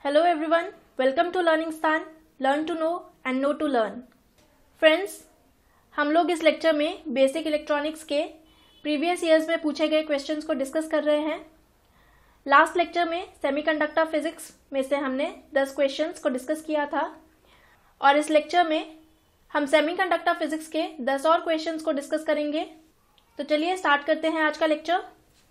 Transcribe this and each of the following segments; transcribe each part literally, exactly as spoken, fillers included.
Hello everyone, welcome to LearningSTAN, learn to know and know to learn. Friends, हम लोग इस lecture में basic electronics के previous years में पूछे गए क्वेश्चंस को डिस्कस कर रहे हैं. लास्ट लेक्चर में सेमीकंडक्टर फिजिक्स में से हमने दस क्वेश्चंस को डिस्कस किया था और इस लेक्चर में हम सेमीकंडक्टर फिजिक्स के दस और क्वेश्चंस को डिस्कस करेंगे. तो चलिए स्टार्ट करते हैं आज का lecture.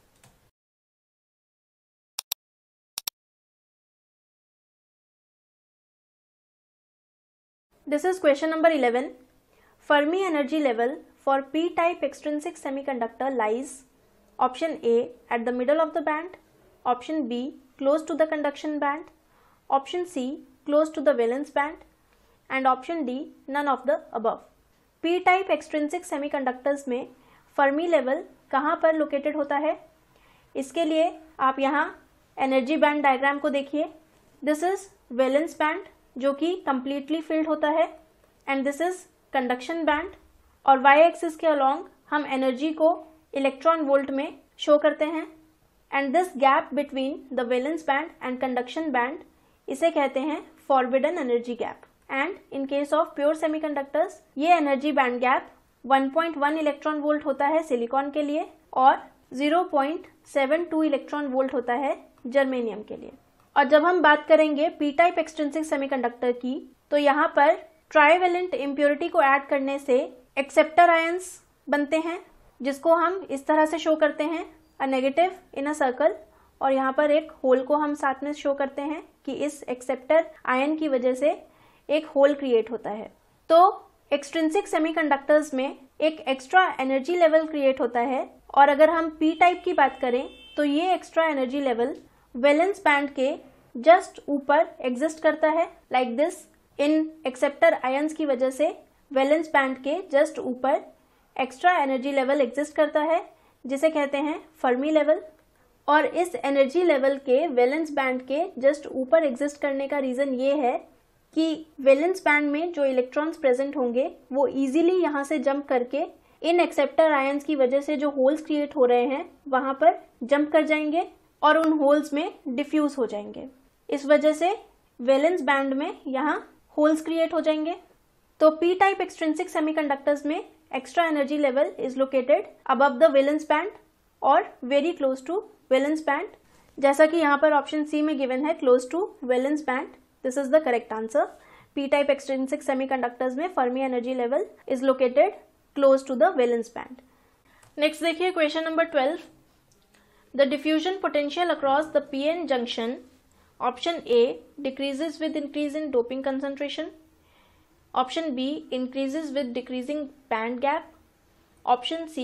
This is question number eleven. Fermi energy level for p-type extrinsic semiconductor lies option A at the middle of the band, option B close to the conduction band, option C close to the valence band and option D none of the above. p-type extrinsic semiconductors में Fermi level कहाँ पर located होता है? इसके लिए आप यहाँ energy band diagram को देखिए. दिस इज वैलेंस बैंड जो कि कंप्लीटली फिल्ड होता है and this is conduction band और वाई एक्सिस के अलोंग हम एनर्जी को इलेक्ट्रॉन वोल्ट में शो करते हैं and this gap between the valence band and conduction band इसे कहते हैं forbidden energy gap. And in case of pure semiconductors ये energy band gap one point one electron volt होता है सिलिकॉन के लिए और zero point seven two electron volt होता है जर्मेनियम के लिए. और जब हम बात करेंगे पी टाइप एक्सट्रिंसिक सेमीकंडक्टर की तो यहाँ पर ट्राइवेलेंट इम्प्योरिटी को ऐड करने से एक्सेप्टर आयंस बनते हैं जिसको हम इस तरह से शो करते हैं a negative in a circle और यहाँ पर एक होल को हम साथ में शो करते हैं कि इस एक्सेप्टर आयन की वजह से एक होल क्रिएट होता है. तो एक्सट्रिंसिक सेमीकंडक्टर्स में एक एक्स्ट्रा एनर्जी लेवल क्रिएट होता है और अगर हम पी टाइप की बात करें तो ये extra energy level valence band के जस्ट ऊपर एग्जिस्ट करता है लाइक दिस. इन एक्सेप्टर आयंस की वजह से वैलेंस बैंड के जस्ट ऊपर एक्स्ट्रा एनर्जी लेवल एग्जिस्ट करता है जिसे कहते हैं फर्मी लेवल. और इस एनर्जी लेवल के वैलेंस बैंड के जस्ट ऊपर एग्जिस्ट करने का रीजन ये है कि वैलेंस बैंड में जो इलेक्ट्रॉन्स प्रेजेंट होंगे वो इजीली यहाँ से जंप करके इन एक्सेप्टर आयंस की वजह से जो होल्स क्रिएट हो रहे हैं वहां पर जंप कर जाएंगे और उन होल्स में डिफ्यूज हो जाएंगे. इस वजह से वैलेंस बैंड में यहाँ होल्स क्रिएट हो जाएंगे. तो पी टाइप एक्सट्रिंसिक सेमीकंडक्टर्स में extra energy level is located above the valence band और very close to valence band, जैसा कि यहाँ पर ऑप्शन सी में गिवन है close to valence band. This is the correct answer. P type extrinsic semiconductors में Fermi energy level is located close to the valence band. Next देखिए question number twelve. The diffusion potential across the P N junction, option A decreases with increase in doping concentration, option B increases with decreasing band gap, option C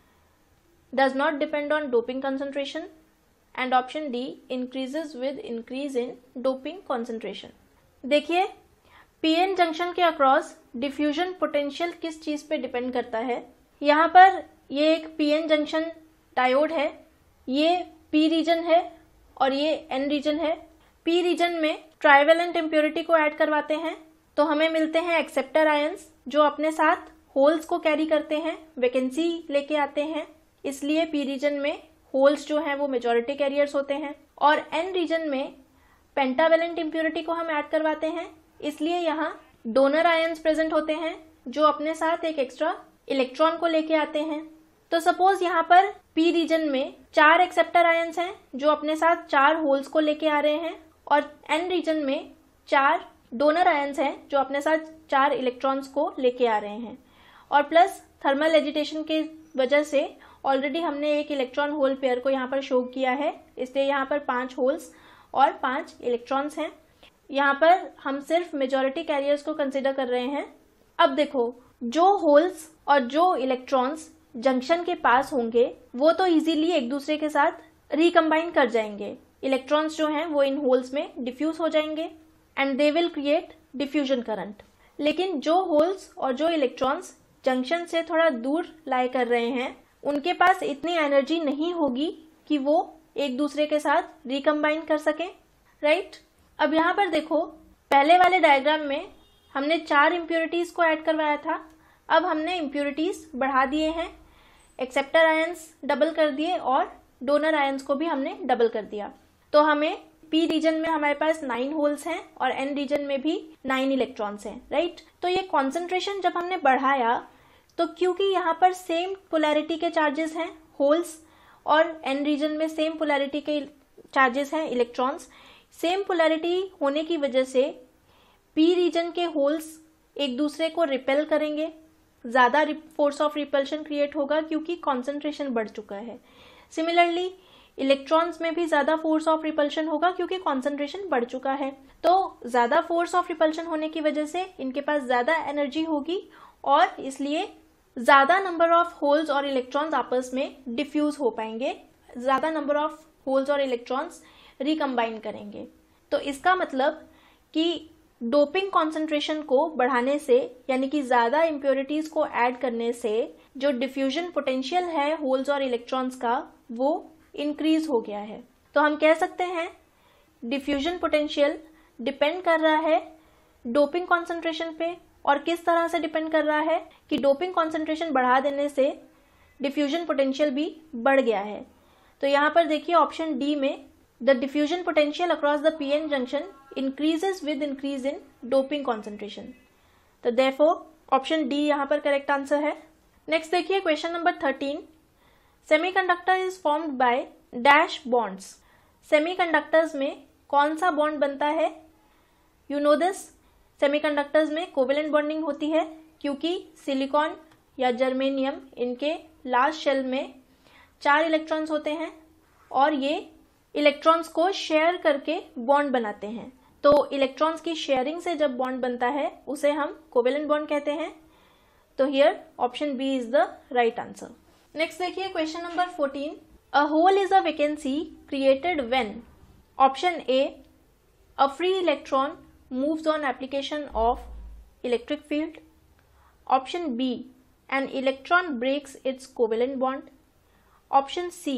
does not depend on doping concentration and option D increases with increase in doping concentration. देखिए P N junction के across diffusion potential किस चीज पे depend करता है. यहाँ पर ये एक P N जंक्शन डायोड है, ये P रीजन है और ये N रीजन है. P रीजन में ट्राइवेलेंट इम्प्योरिटी को ऐड करवाते हैं तो हमें मिलते हैं एक्सेप्टर आयंस जो अपने साथ होल्स को कैरी करते हैं, वैकेंसी लेके आते हैं. इसलिए P रीजन में होल्स जो हैं वो मेजॉरिटी कैरियर्स होते हैं और N रीजन में पेंटावेलेंट इम्प्योरिटी को हम ऐड करवाते हैं. इसलिए यहाँ डोनर आयंस प्रेजेंट होते हैं जो अपने साथ एक एक्स्ट्रा इलेक्ट्रॉन को लेके आते हैं. तो सपोज यहाँ पर P रीजन में चार एक्सेप्टर आयंस हैं जो अपने साथ चार होल्स को लेके आ रहे हैं और N रीजन में चार डोनर आयंस हैं जो अपने साथ चार इलेक्ट्रॉन्स को लेके आ रहे हैं और प्लस थर्मल एजिटेशन के वजह से ऑलरेडी हमने एक इलेक्ट्रॉन होल पेयर को यहाँ पर शो किया है, इसलिए यहाँ पर पांच होल्स और पांच इलेक्ट्रॉन्स हैं. यहाँ पर हम सिर्फ मेजॉरिटी कैरियर्स को कंसिडर कर रहे हैं. अब देखो जो होल्स और जो इलेक्ट्रॉन्स जंक्शन के पास होंगे वो तो इजीली एक दूसरे के साथ रिकम्बाइन कर जाएंगे. इलेक्ट्रॉन्स जो हैं वो इन होल्स में डिफ्यूज हो जाएंगे and they will create diffusion current. लेकिन जो होल्स और जो इलेक्ट्रॉन्स जंक्शन से थोड़ा दूर लाई कर रहे हैं उनके पास इतनी एनर्जी नहीं होगी कि वो एक दूसरे के साथ रिकम्बाइन कर सकें, राइट. अब यहाँ पर देखो पहले वाले डायग्राम में हमने चार इम्प्योरिटीज को ऐड करवाया था, अब हमने इम्प्योरिटीज बढ़ा दिए हैं, एक्सेप्टर आयंस डबल कर दिए और डोनर आयंस को भी हमने डबल कर दिया. तो हमें पी रीजन में हमारे पास नाइन होल्स हैं और एन रीजन में भी नाइन इलेक्ट्रॉन्स हैं, राइट। तो ये कॉन्सेंट्रेशन जब हमने बढ़ाया तो क्योंकि यहाँ पर सेम पोलैरिटी के चार्जेस हैं होल्स और एन रीजन में सेम पोलैरिटी के चार्जेस हैं इलेक्ट्रॉन्स, सेम पोलैरिटी होने की वजह से पी रीजन के होल्स एक दूसरे को रिपेल करेंगे, ज्यादा फोर्स ऑफ रिपल्शन क्रिएट होगा क्योंकि कॉन्सेंट्रेशन बढ़ चुका है। सिमिलरली इलेक्ट्रॉन्स में भी ज्यादा फोर्स ऑफ रिपल्शन होगा क्योंकि कॉन्सेंट्रेशन बढ़ चुका है। तो ज्यादा फोर्स ऑफ रिपल्शन होने की वजह से इनके पास ज्यादा एनर्जी होगी और इसलिए ज्यादा नंबर ऑफ होल्स और इलेक्ट्रॉन्स आपस में डिफ्यूज हो पाएंगे, ज्यादा नंबर ऑफ होल्स और इलेक्ट्रॉन्स रिकम्बाइन करेंगे। तो इसका मतलब कि डोपिंग कॉन्सेंट्रेशन को बढ़ाने से यानी कि ज्यादा इम्प्योरिटीज को ऐड करने से जो डिफ्यूजन पोटेंशियल है होल्स और इलेक्ट्रॉन्स का वो इंक्रीज हो गया है। तो हम कह सकते हैं डिफ्यूजन पोटेंशियल डिपेंड कर रहा है डोपिंग कॉन्सेंट्रेशन पे। और किस तरह से डिपेंड कर रहा है कि डोपिंग कॉन्सेंट्रेशन बढ़ा देने से डिफ्यूजन पोटेंशियल भी बढ़ गया है। तो यहाँ पर देखिए ऑप्शन डी में the diffusion potential across the P N junction increases with increase in doping concentration। तो therefore ऑप्शन डी यहाँ पर करेक्ट आंसर है। नेक्स्ट देखिए question number thirteen, semiconductor is formed by dash bonds. Semiconductors में कौन सा bond बनता है? यू नो दिस, सेमीकंडक्टर्स में कोवेलेंट बॉन्डिंग होती है क्योंकि सिलिकॉन या जर्मेनियम इनके लास्ट शेल में चार इलेक्ट्रॉन्स होते हैं और ये इलेक्ट्रॉन्स को शेयर करके बॉन्ड बनाते हैं। तो इलेक्ट्रॉन्स की शेयरिंग से जब बॉन्ड बनता है उसे हम कोवेलेंट बॉन्ड कहते हैं। तो here option B is the right answer. Next देखिए question number fourteen, a hole is a vacancy created when. Option A, a free electron moves on application of electric field. Option B, an electron breaks its covalent bond. Option C,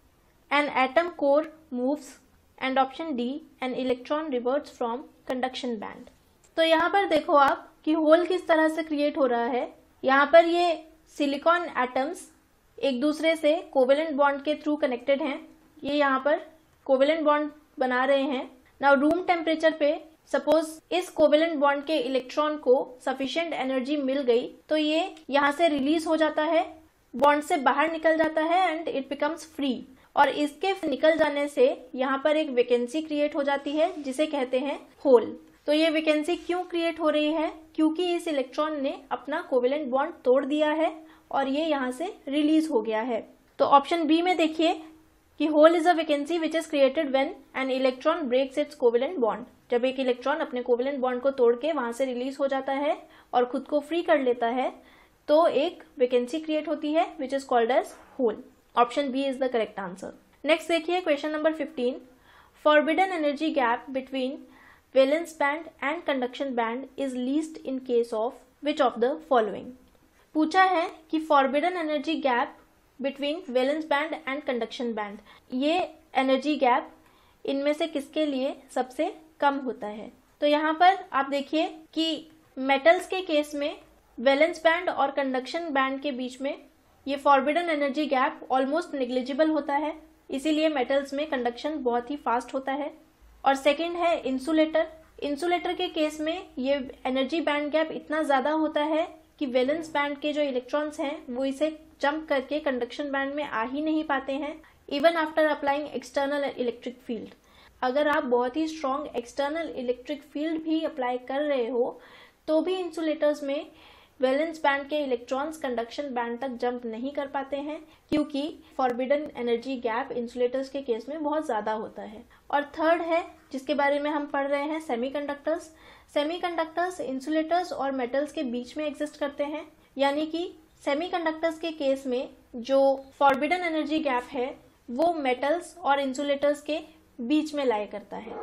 an atom core moves, and option D, an electron reverts from conduction band। तो यहाँ पर देखो आप कि whole किस तरह से create हो रहा है। यहाँ पर ये सिलिकॉन एटम्स एक दूसरे से कोवेलेंट बॉन्ड के थ्रू कनेक्टेड हैं। ये यहाँ पर कोवेलेंट बॉन्ड बना रहे हैं। नाउ रूम टेम्परेचर पे सपोज इस कोवेलेंट बॉन्ड के इलेक्ट्रॉन को सफिशिएंट एनर्जी मिल गई तो ये यहाँ से रिलीज हो जाता है, बॉन्ड से बाहर निकल जाता है एंड इट बिकम्स फ्री। और इसके निकल जाने से यहाँ पर एक वैकेंसी क्रिएट हो जाती है जिसे कहते हैं होल। तो ये वैकेंसी क्यों क्रिएट हो रही है? क्योंकि इस इलेक्ट्रॉन ने अपना कोवेलेंट बॉन्ड तोड़ दिया है और ये यहाँ से रिलीज हो गया है। तो ऑप्शन बी में देखिए कि hole is a vacancy which is created when an electron breaks its covalent bond. जब एक इलेक्ट्रॉन अपने कोवेलेंट बॉन्ड को तोड़ के वहां से रिलीज हो जाता है और खुद को फ्री कर लेता है तो एक वैकेंसी क्रिएट होती है which is called as hole. Option B is the correct answer. Next देखिए question number fifteen, forbidden energy gap between valence band and conduction band is least in case of which of the following. पूछा है कि forbidden energy gap between valence band and conduction band, ये energy gap इनमें से किसके लिए सबसे कम होता है। तो यहाँ पर आप देखिए कि मेटल्स के केस में वैलेंस बैंड और कंडक्शन बैंड के बीच में ये forbidden energy gap almost negligible होता है, इसीलिए मेटल्स में कंडक्शन बहुत ही फास्ट होता है। और सेकंड है इंसुलेटर। इंसुलेटर के केस में ये एनर्जी बैंड गैप इतना ज्यादा होता है कि वैलेंस बैंड के जो इलेक्ट्रॉन्स हैं वो इसे जंप करके कंडक्शन बैंड में आ ही नहीं पाते हैं even after applying external electric field. अगर आप बहुत ही स्ट्रॉन्ग एक्सटर्नल इलेक्ट्रिक फील्ड भी अप्लाई कर रहे हो तो भी इंसुलेटर्स में वैलेंस बैंड के इलेक्ट्रॉन्स कंडक्शन बैंड तक जंप नहीं कर पाते हैं क्योंकि फॉरबिडन एनर्जी गैप इंसुलेटर्स के केस में बहुत ज्यादा होता है। और थर्ड है जिसके बारे में हम पढ़ रहे हैं सेमीकंडक्टर्स। सेमीकंडक्टर्स इंसुलेटर्स और मेटल्स के बीच में एग्जिस्ट करते हैं, यानी कि सेमीकंडक्टर्स के केस में जो फॉरबिडन एनर्जी गैप है वो मेटल्स और इंसुलेटर्स के बीच में लाया करता है।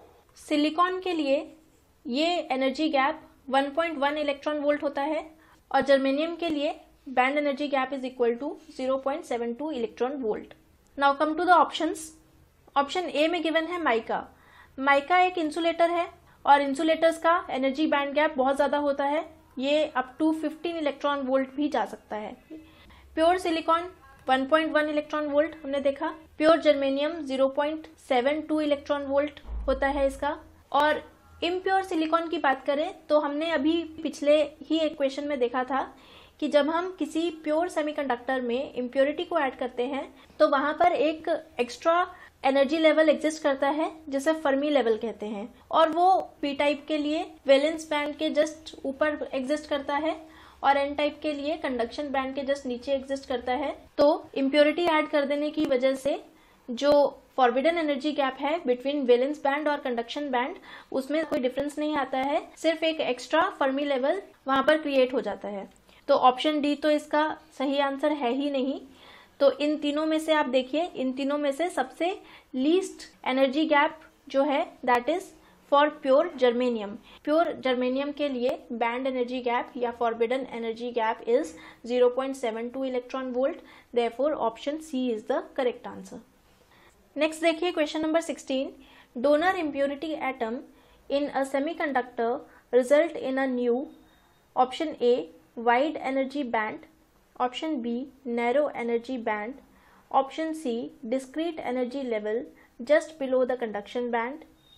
सिलिकॉन के लिए ये energy gap one point one electron volt होता है और जर्मेनियम के लिए band energy gap is equal to zero point seven two electron volt. Now come to the options. Option A में गिवन है माइका। माइका एक इंसुलेटर है और इंसुलेटर्स का एनर्जी बैंड गैप बहुत ज्यादा होता है, ये up to fifteen electron volt भी जा सकता है। Pure silicon one point one electron volt हमने देखा। Pure germanium zero point seven two electron volt होता है इसका। और इम्प्योर सिलिकॉन की बात करें तो हमने अभी पिछले ही एक क्वेश्चन में देखा था कि जब हम किसी प्योर सेमीकंडक्टर में इम्प्योरिटी को ऐड करते हैं तो वहां पर एक एक्स्ट्रा एनर्जी लेवल एग्जिस्ट करता है जिसे फर्मी लेवल कहते हैं, और वो पी टाइप के लिए वैलेंस बैंड के जस्ट ऊपर एग्जिस्ट करता है और एन टाइप के लिए कंडक्शन बैंड के जस्ट नीचे एग्जिस्ट करता है। तो इम्प्योरिटी ऐड कर देने की वजह से जो फॉरबिडन एनर्जी गैप है बिटवीन वैलेंस बैंड और कंडक्शन बैंड, उसमें कोई डिफरेंस नहीं आता है, सिर्फ एक एक्स्ट्रा फर्मी लेवल वहां पर क्रिएट हो जाता है। तो ऑप्शन डी तो इसका सही आंसर है ही नहीं। तो इन तीनों में से आप देखिए, इन तीनों में से सबसे लीस्ट एनर्जी गैप जो है that is for pure germanium. Pure germanium के लिए बैंड एनर्जी गैप या forbidden energy gap is zero point seven two electron volt. Therefore option C is the correct answer. Next देखिए question number sixteen. Donor impurity atom in a semiconductor result in a new option A wide energy band, option B narrow energy band, option C discrete energy level just below the conduction band,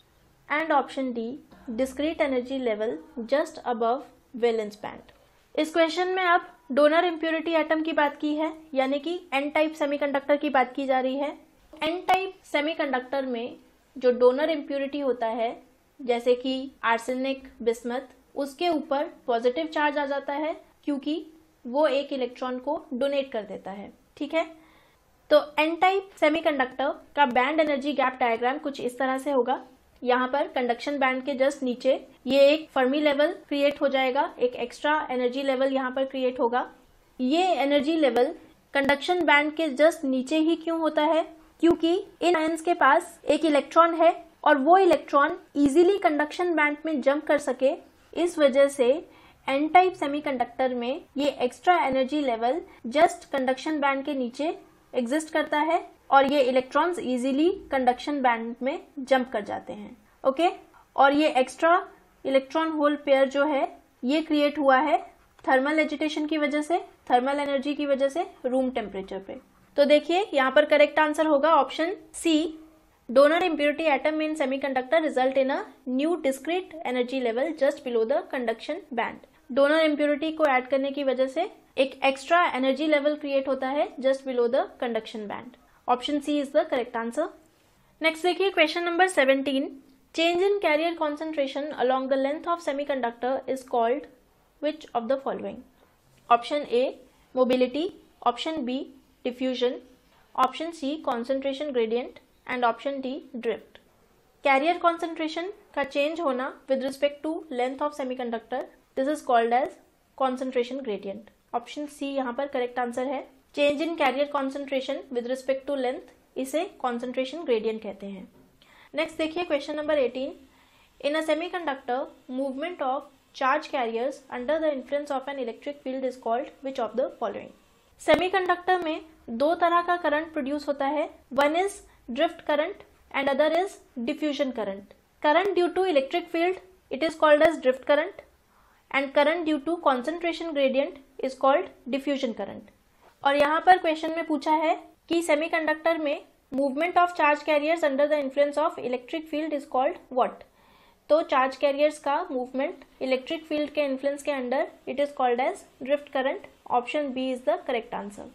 and option D discrete energy level just above valence band. इस question में अब donor impurity atom की बात की है, यानी कि N type semiconductor की बात की जा रही है। एन टाइप सेमीकंडक्टर में जो डोनर इम्प्योरिटी होता है जैसे कि आर्सेनिक, बिस्मथ, उसके ऊपर पॉजिटिव चार्ज आ जाता है क्योंकि वो एक इलेक्ट्रॉन को डोनेट कर देता है। ठीक है, तो एन टाइप सेमीकंडक्टर का बैंड एनर्जी गैप डायग्राम कुछ इस तरह से होगा। यहाँ पर कंडक्शन बैंड के जस्ट नीचे ये एक फर्मी लेवल क्रिएट हो जाएगा, एक एक्स्ट्रा एनर्जी लेवल यहाँ पर क्रिएट होगा। ये एनर्जी लेवल कंडक्शन बैंड के जस्ट नीचे ही क्यों होता है? क्योंकि इन आयंस के पास एक इलेक्ट्रॉन है और वो इलेक्ट्रॉन इजीली कंडक्शन बैंड में जंप कर सके, इस वजह से एन टाइप सेमीकंडक्टर में ये extra energy level just conduction band के नीचे एग्जिस्ट करता है और ये इलेक्ट्रॉन्स इजीली कंडक्शन बैंड में जंप कर जाते हैं। ओके, और ये एक्स्ट्रा इलेक्ट्रॉन होल पेयर जो है ये क्रिएट हुआ है थर्मल एजिटेशन की वजह से, थर्मल एनर्जी की वजह से रूम टेम्परेचर पे। तो देखिए यहाँ पर करेक्ट आंसर होगा option C, donor impurity atom in semiconductor result in a new discrete energy level just below the conduction band. Donor impurity को ऐड करने की वजह से एक एक्स्ट्रा एनर्जी लेवल क्रिएट होता है just below the conduction band. Option C is the correct answer. Next देखिए question number seventeen. Change in carrier concentration along the length of semiconductor is called which of the following? Option A mobility, option B diffusion, option C concentration gradient and option D drift. Carrier concentration का change होना with respect to length of semiconductor, this is called as concentration gradient. Option C यहाँ पर correct answer है। Change in carrier concentration with respect to length, इसे concentration gradient कहते हैं। Next देखिए question number eighteen. In a semiconductor movement of charge carriers under the influence of an electric field is called which of the following? Semiconductor में दो तरह का current produce होता है, one is drift current and other is diffusion current. Current due to electric field it is called as drift current and current due to concentration gradient is called diffusion current. और यहाँ पर question में पूछा है कि semiconductor में movement of charge carriers under the influence of electric field is called what? तो charge carriers का मूवमेंट इलेक्ट्रिक फील्ड के इन्फ्लुएंस के under it is called as drift current. Option B is the correct answer.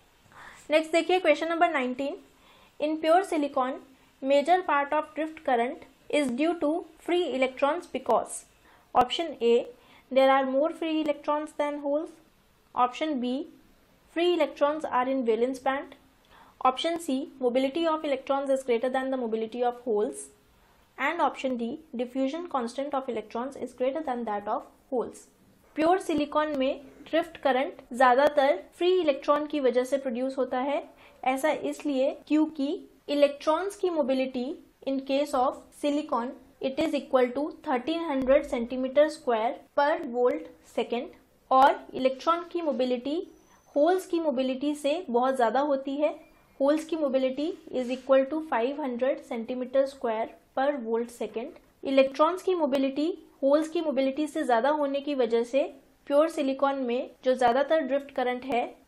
Next देखिए question number nineteen. In pure silicon major part of drift current is due to free electrons because option A there are more free electrons than holes, option B free electrons are in valence band, option C mobility of electrons is greater than the mobility of holes, and option D diffusion constant of electrons is greater than that of holes. Pure silicon में drift current ज्यादातर free electron की वजह से produce होता है। ऐसा इसलिए क्योंकि इलेक्ट्रॉन्स की mobility in case of silicon it is equal to thirteen hundred centimeter square per volt second और इलेक्ट्रॉन की मोबिलिटी होल्स की मोबिलिटी से बहुत ज़्यादा होती है। होल्स की mobility is equal to five hundred centimetre square per volt second. Electrons की मोबिलिटी होल्स की मोबिलिटी से ज़्यादा होने की वजह से प्योर सिलिकॉन में जो ज़्यादातर ड्रिफ्ट करंट है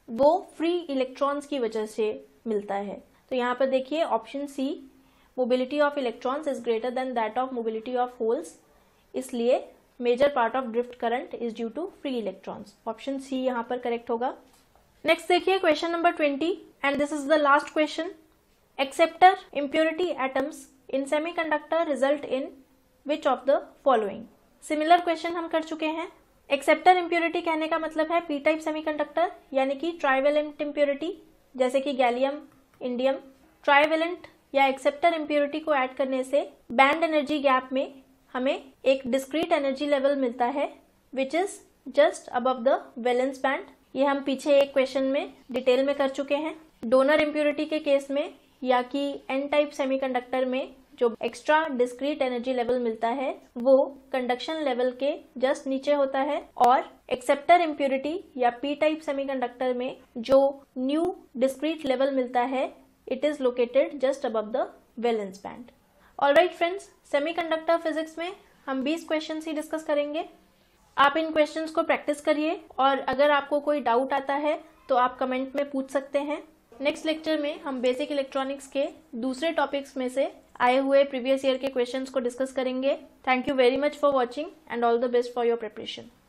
वो फ्री इलेक्ट्रॉन्स की वजह से मिलता है। तो यहाँ पर देखिए option C, mobility of electrons is greater than that of mobility of holes, इसलिए major part of drift current is due to free electrons. Option C यहाँ पर करेक्ट होगा। नेक्स्ट देखिए question number twenty and this is the last question. Acceptor impurity atoms in semiconductor result in which of the following. Similar question हम कर चुके हैं। Acceptor impurity कहने का मतलब है पी टाइप सेमीकंडक्टर, यानी कि ट्राइवेलेंट इम्प्योरिटी, जैसे कि गैलियम, इंडियम। ट्राइवेलेंट या एक्सेप्टर इम्प्योरिटी को ऐड करने से बैंड एनर्जी गैप में हमें एक डिस्क्रीट एनर्जी लेवल मिलता है which is just above the valence band. ये हम पीछे एक क्वेश्चन में डिटेल में कर चुके हैं। डोनर इम्प्योरिटी के केस में या कि एन टाइप सेमीकंडक्टर में जो एक्स्ट्रा डिस्क्रीट एनर्जी लेवल मिलता है वो कंडक्शन लेवल के जस्ट नीचे होता है, और एक्सेप्टर इम्प्योरिटी या पी टाइप सेमीकंडक्टर में जो न्यू डिस्क्रीट लेवल मिलता है it is located just above the valence band. Alright friends, semiconductor physics में हम बीस क्वेश्चंस ही डिस्कस करेंगे। आप इन क्वेश्चंस को प्रैक्टिस करिए और अगर आपको कोई डाउट आता है तो आप कमेंट में पूछ सकते हैं। नेक्स्ट लेक्चर में हम बेसिक इलेक्ट्रॉनिक्स के दूसरे टॉपिक्स में से आए हुए प्रीवियस ईयर के क्वेश्चंस को डिस्कस करेंगे। Thank you very much for watching and all the best for your preparation.